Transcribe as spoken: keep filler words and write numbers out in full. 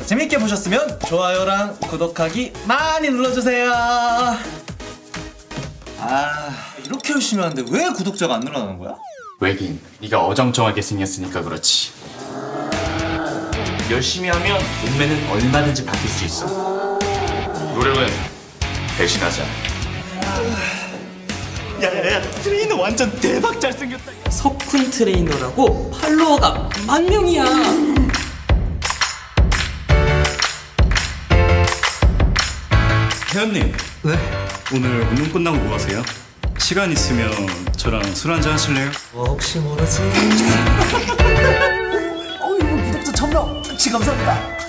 재밌게 보셨으면 좋아요랑 구독하기 많이 눌러주세요. 아, 이렇게 열심히 하는데 왜 구독자가 안 늘어나는 거야? 왜긴 네가 어정쩡하게 생겼으니까 그렇지. 열심히 하면 몸매는 얼마든지 바뀔 수 있어. 노력은 대신하자. 야야야, 트레이너 완전 대박 잘생겼다. 석훈 트레이너라고 팔로워가 만 명이야. 혜연님. 네? 오늘 운동 끝나고 뭐 하세요? 시간 있으면 저랑 술 한잔 하실래요? 뭐 혹시 모르지? 어, 이거 구독자 천 명. 그치, 감사합니다.